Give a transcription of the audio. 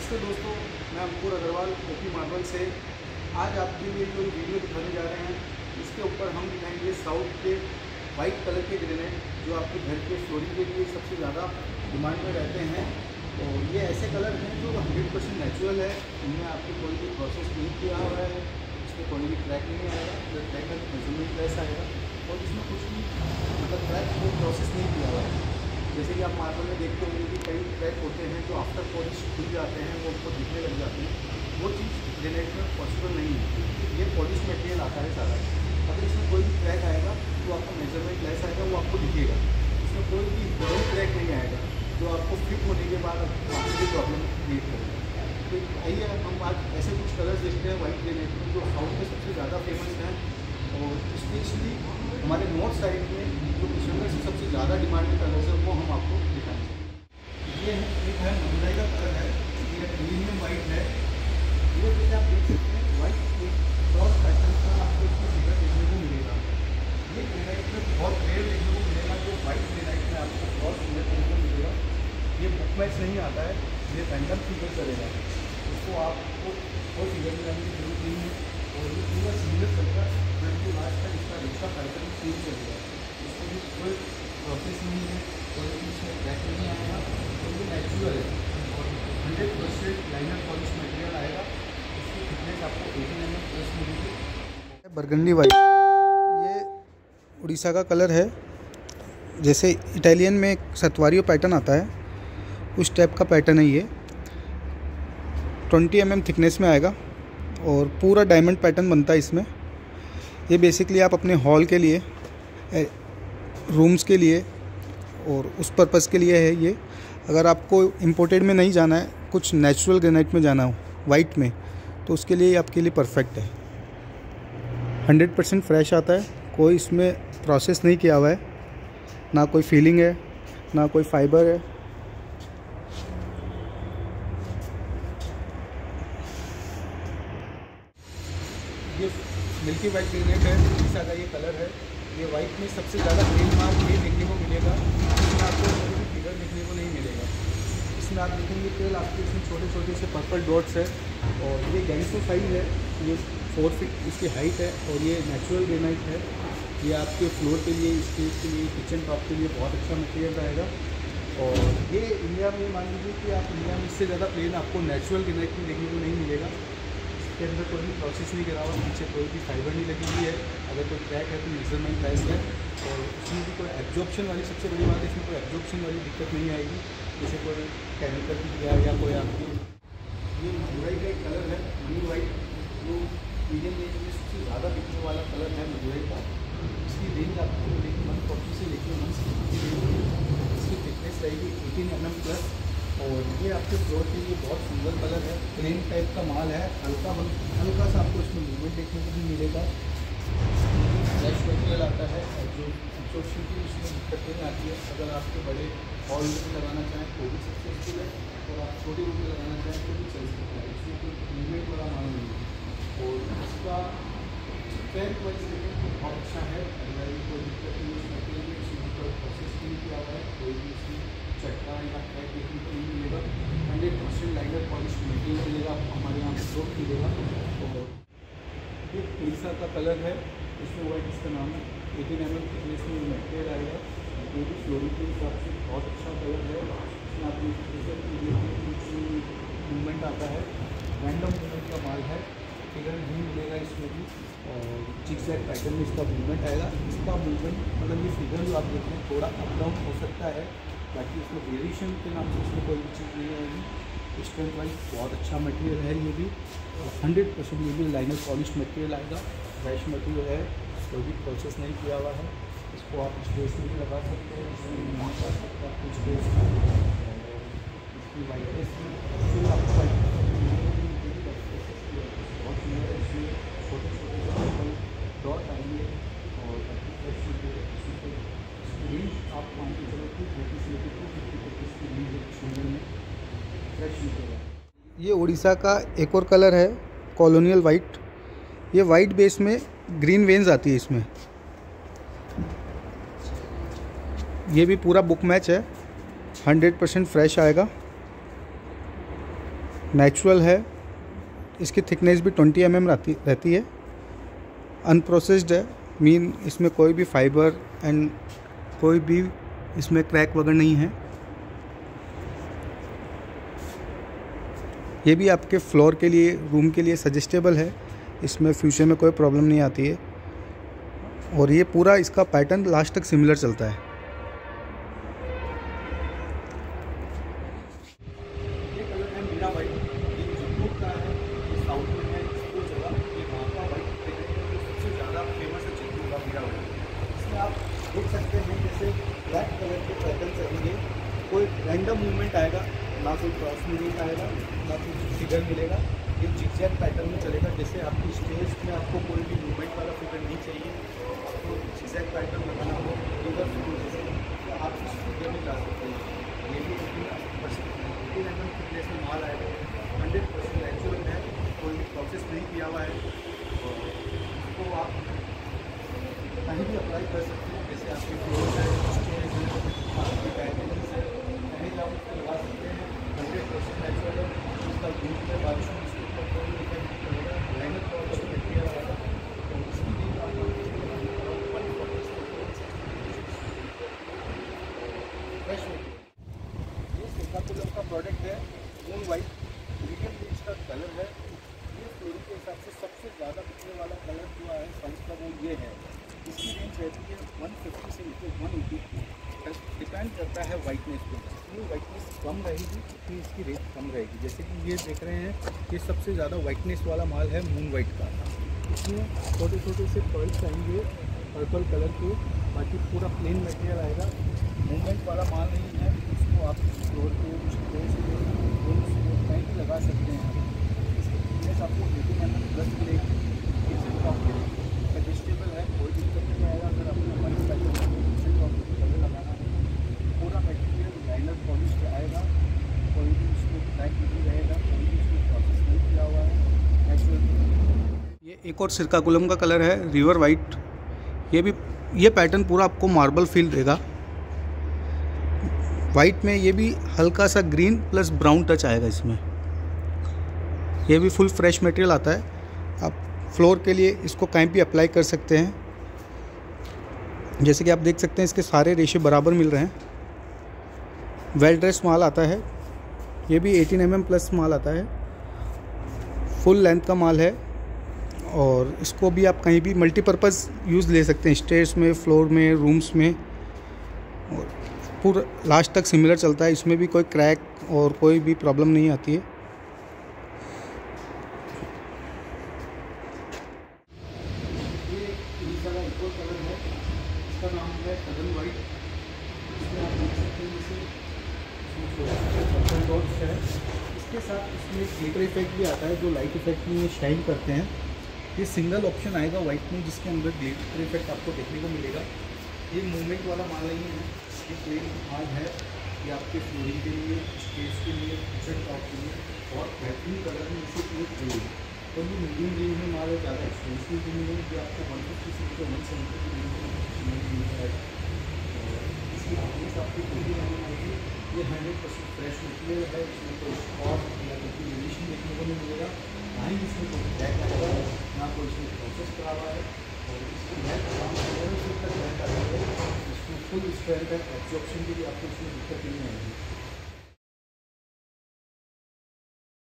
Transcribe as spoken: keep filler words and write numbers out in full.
नमस्ते दोस्तों, मैं अंकुर अग्रवाल ओपी मार्बल से आज आपके लिए जो वीडियो दिखाने जा रहे हैं इसके ऊपर हम दिखाएंगे साउथ के वाइट कलर के ग्रेनाइट जो आपके घर के फ्लोरिंग के लिए सबसे ज़्यादा डिमांड में रहते हैं। और ये ऐसे कलर हैं जो हंड्रेड परसेंट नेचुरल है, इनमें आपको कोई भी प्रोसेस नहीं किया हुआ है, इसमें कोई भी क्रैक नहीं आएगा, अगर क्रैक है तो मेजरमेंट लेस आएगा और इसमें कुछ भी मतलब क्रैक कोई प्रोसेस नहीं किया हुआ है। जैसे कि आप मार्बल में देखते होंगे कि कई क्रैक होते हैं जो आफ्टर पॉलिश खुल जाते हैं, वो उनको दिखने लग जाते हैं, वो चीज़ ग्रेनाइट में पॉसिबल नहीं है। ये पॉलिश मटेरियल आता है सारा, अगर इसमें कोई भी क्रैक आएगा तो आपका मेजरमेंट लेस आएगा, वो आपको दिखेगा। इसमें कोई भी बड़ा क्रैक नहीं आएगा जो आपको फिट होने के बाद आपको भी प्रॉब्लम क्रिएट करेगा। तो आइए हम आज ऐसे कुछ कलर्स देखते हैं वाइट ग्रेनाइट में जो साउथ में सबसे ज़्यादा फेमस हैं और स्पेशली हमारे नॉर्थ साइड में जो किशनगढ़ से सबसे ज़्यादा डिमांड में कलर्स है वो हम आपको दिखाएंगे। ये एक है मदुरई का कलर है, ये प्रीमियम वाइट है। ये जैसे आप देख सकते हैं वाइट एक क्रॉस पैटर्न का आपको इसमें फिगर देखने को मिलेगा। ये ग्रेनाइट में बहुत रेयर देखने को मिलेगा जो वाइट ग्रेनाइट में आपको क्रॉस फिगर देखने को मिलेगा। ये बुक मैच नहीं आता है, ये रैंडम फिगर चलेगा, इसको आपको कोई फिगर मिलाने की जरूरत नहीं है और ये पूरा सिंगल चलता है तो लास्ट तक इसका रिक्शा पैटर्न सेम चलेगा। इसमें भी कोई प्रोसेस नहीं है, कोई भी इसमें क्रैक नहीं आएगा और ये नेचुरल है और hundred percent liner polish material आएगा। इसकी थिकनेस आपको एटीन एम एम प्लस मिलेगी। बरगंडी वाइट ये उड़ीसा का कलर है, जैसे इटालियन में सतवारियो पैटर्न आता है उस टाइप का पैटर्न है। ये ट्वेंटी एम एम थिकनेस में आएगा और पूरा डायमंड पैटर्न बनता है इसमें। ये बेसिकली आप अपने हॉल के लिए, रूम्स के लिए और उस पर्पज़ के लिए है ये। अगर आपको इम्पोर्टेड में नहीं जाना है, कुछ नेचुरल ग्रेनाइट में जाना हो वाइट में, तो उसके लिए आपके लिए परफेक्ट है। हंड्रेड परसेंट फ्रेश आता है, कोई इसमें प्रोसेस नहीं किया हुआ है, ना कोई फीलिंग है ना कोई फाइबर है। ये मिल्की वाइट ग्रेनाइट है, उड़ीसा का ये कलर है। ये वाइट में सबसे ज़्यादा ग्रीन मार्क ये देखने को मिलेगा, इसमें आपको कोई भी फिगर देखने को नहीं मिलेगा। इसमें आप देखेंगे केवल आपके इसमें छोटे छोटे से पर्पल डॉट्स है और ये गैंगसो साइज है, ये फोर फीट इसकी हाइट है और ये नेचुरल ग्रेनाइट है। ये आपके फ्लोर के लिए, स्टेज के लिए, किचन टॉप के लिए बहुत अच्छा मटेरियल रहेगा। और ये इंडिया में मान लीजिए कि आप इंडिया में इससे ज़्यादा प्लेन आपको नेचुरल ग्रेनाइट में देखने को नहीं मिलेगा। इसके अंदर कोई भी प्रोसेस नहीं करा हुआ, नीचे कोई भी फाइबर नहीं लगी हुई है। अगर कोई क्रैक है तो मेजरमेंट लेस है और उसमें भी कोई एब्जॉर्प्शन वाली सबसे बड़ी बात है, इसमें कोई एब्जॉर्प्शन वाली दिक्कत नहीं आएगी, जैसे कोई केमिकल की गया या कोई आपकी। ये मदुरई का एक कलर है ब्लू वाइट, जो इंडियन रेंज में सबसे ज़्यादा बिकने वाला कलर है मदुरई का। इसकी रेंज आपको लेकिन वन फोर्टी से लेकर वन सिक्सटी की रेंज, इसकी थिकनेस रहेगी एटीन एम एम प्लस। और ये आपके फ्लोर के लिए बहुत सुंदर कलर है, प्लेन टाइप का माल है, हल्का हल्का सा आपको इसमें मूवमेंट देखने को भी मिलेगा। फ्रेश मटेरियल आता है और जो एब्जॉर्प्शन की इसमें दिक्कत नहीं आती है। अगर आपके बड़े हॉल में लगाना चाहें तो भी सक्सेसफुल है और आप छोटे रूम में लगाना चाहें तो भी चल सकता है। इसमें कोई मूवमेंट वाला माल नहीं है और इसका स्ट्रेंथ वाइज देखें तो बहुत अच्छा है। अगर कोई दिक्कत नहीं है मटेरियल में, इसमें कोई प्रोसेस नहीं किया हुआ है, कोई भी इसमें चटका या क्रैक देखने को नहीं मिलेगा। Hundred percent liner polish material मिलेगा, हमारे यहाँ स्टोर मिलेगा। और ये उड़ीसा का कलर है, इसमें वाइट इसका नाम है, एटीन एम एम थिकनेस में मटेरियल आएगा। जो भी फ्लोरिंग के हिसाब से बहुत अच्छा कलर है। इसमें आप मूवमेंट आता है, रैंडम मूवमेंट का माल है, फिगर नहीं मिलेगा इसमें भी और जिगजैग पैटर्न में इसका मूवमेंट आएगा। इसका मूवमेंट मतलब ये फिगर जो आप देख रहे हैं थोड़ा अप डाउन हो सकता है, बाकी इसमें वेरिएशन के नाम से इसमें कोई भी चीज़ नहीं आएगी। स्ट्रेंथ वाइज बहुत अच्छा मटेरियल है ये भी और हंड्रेड परसेंट ये भी लाइनर पॉलिश मटेरियल आएगा। फ्रेश मटेरियल है, कोई भी प्रोसेस नहीं किया हुआ है। इसको आप स्पेस में भी लगा सकते हैं, इसमें नहीं लगा सकते आप कुछ स्पेस इसकी वाइटनेस फिर आपको वाइट बहुत सुंदर है। इसमें छोटे छोटे डॉट आएंगे और रेंज आप मान के चलो कि फोर्टी से लेकर टू फिफ्टी तक इसकी रेंज में फ्रेश निकलेगा। ये उड़ीसा का एक और कलर है कॉलोनियल वाइट। ये वाइट बेस में ग्रीन वेन्स आती है इसमें। ये भी पूरा बुक मैच है, हंड्रेड परसेंट फ्रेश आएगा। नेचुरल है, इसकी थिकनेस भी ट्वेंटी एम एम रहती रहती है। अनप्रोसेस्ड है, मीन इसमें कोई भी फाइबर एंड कोई भी इसमें क्रैक वगैरह नहीं है। ये भी आपके फ्लोर के लिए, रूम के लिए सजेस्टेबल है, इसमें फ्यूचर में कोई प्रॉब्लम नहीं आती है। और ये पूरा इसका पैटर्न लास्ट तक सिमिलर चलता है। ये कलर है मीरा वाइट, ये जयपुर का है, ये साउथ में है, इसको जगह ये वहाँ का वाइट सबसे ज़्यादा फेमस है जयपुर का मीरा वाइट। इसमें आप देख सकते हैं जैसे ब्लैक कलर के पैटर्न चलेंगे, कोई रैंडम मूवमेंट आएगा ना, कोई क्रॉस मूवमेंट आएगा ना, कोई फिगर मिलेगा। ये जिगजैग पैटर्न में चलेगा। जैसे आपकी स्टेज में आपको कोई भी मूवमेंट वाला फिगर नहीं चाहिए, आपको जिगजैग पैटर्न लगाना हो रिवर फ्लो जैसे, तो आप इस फिगर में जा सकते हैं। ये भी eighteen percent eighteen M M thickness में माल आएगा, हंड्रेड परसेंट नेचुरल है, कोई भी प्रोसेस नहीं किया हुआ है। और इसको आप कहीं भी अप्लाई कर सकते हैं, जैसे आपके फ्लोर है, स्टेज है, आपकी बैटरीज है, कहीं भी आप उसको लगा सकते हैं। हंड्रेड परसेंट नेचुरल है, उसका धूप में बारिश में इसके ऊपर कोई इफेक्ट नहीं पड़ेगा, लाइनर पॉलिश मटेरियल आएगा। तो इसकी भी आप फ्रेश होगी। ये सिर्काकुलम का प्रोडक्ट है, मून वाइट मीडियम रेंज का कलर है। ये फ्लोरी के हिसाब से सबसे ज़्यादा बिकने वाला कलर जो है साइज का वो ये है। इसकी रेंज रहती है वन फिफ्टी से लेकर वन एटी, डिपेंड करता है वाइटनेस पे। जितनी वाइटनेस कम रहेगी उतनी इसकी रेट कम रहेगी। जैसे कि ये देख रहे हैं, ये सबसे ज़्यादा वाइटनेस वाला माल है मून वाइट का। इसमें छोटे छोटे से पर्ल्स आएंगे पर्पल कलर के, बाकी पूरा प्लेन मटेरियल आएगा। मूवमेंट वाला माल नहीं है, इसको आप फ्लोर पे स्टेज पे रूम्स पे कहीं भी लगा सकते हैं। इसकी थिकनेस आपको एटीन एम एम प्लस मिलेगी। ये सिर्फ आपके सजेस्टेबल है, कोई दिक्कत नहीं आएगा। अगर अपने मन में कलर लगाना है, पूरा मटेरियल लाइनर पॉलिश पे आएगा, कोई भी उसमें ब्लैक नहीं रहेगा, कोई भी उसमें प्रोसेस नहीं किया हुआ है, नेचुरल। ये एक और सिरकाकुलम का कलर है रिवर वाइट। ये भी ये पैटर्न पूरा आपको मार्बल फील देगा। वाइट में ये भी हल्का सा ग्रीन प्लस ब्राउन टच आएगा इसमें। ये भी फुल फ्रेश मटेरियल आता है। आप फ्लोर के लिए इसको कहीं भी अप्लाई कर सकते हैं। जैसे कि आप देख सकते हैं, इसके सारे रेशे बराबर मिल रहे हैं। वेल ड्रेस माल आता है। ये भी एटीन एम एम प्लस माल आता है, फुल लेंथ का माल है। और इसको भी आप कहीं भी मल्टीपर्पज़ यूज़ ले सकते हैं, स्टेयर्स में, फ्लोर में, रूम्स में। और पूरा लास्ट तक सिमिलर चलता है, इसमें भी कोई क्रैक और कोई भी प्रॉब्लम नहीं आती है। ये इनिशा का एक और कलर है, इसका नाम है कदम वाइट। इसमें आप देख सकते हैं जैसे इसमें डॉट्स है, इसके साथ इसमें ग्लिटर इफेक्ट भी आता है जो लाइट इफेक्ट में शाइन करते हैं। ये सिंगल ऑप्शन आएगा वाइट में, जिसके अंदर ग्लिटर इफेक्ट आपको देखने को मिलेगा। ये मूवमेंट वाला माल नहीं है, ये प्लेन माल है। ये आपके फ्लोरिंग के लिए, स्टेज के लिए, किचन टॉप के लिए और बेहतरीन कलर में इसे एक रेंज। तो ये मीडियम रेंज में माल है, ज़्यादा एक्सपेंसिव भी नहीं है। ये आपको वन फिफ्टी से लेकर वन सेवेंटी की रेंज में मिलता है। इसकी थिकनेस आपकी ट्वेंटी एम एम आएगी। ये हंड्रेड परसेंट फ्रेश मटेरियल है, इसमें कोई स्पॉट या कोई वेरिएशन देखने को नहीं मिलेगा, ना ही इसमें कोई टैग आएगा, ना कोई इसमें प्रोसेस करा हुआ है। और इसकी नेट काम करने से तक रहता है, इसमें फुल स्ट्रेंथ है, एब्जॉर्प्शन के लिए आपको इसमें दिक्कत नहीं आएगी।